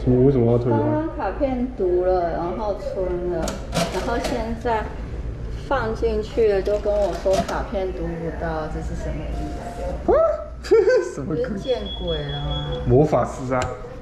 为什么要退刚换？ 刚卡片读了，然后存了，然后现在放进去了，就跟我说卡片读不到，这是什么意思？ 什么鬼？ 不是见鬼了吗？ 魔法师啊！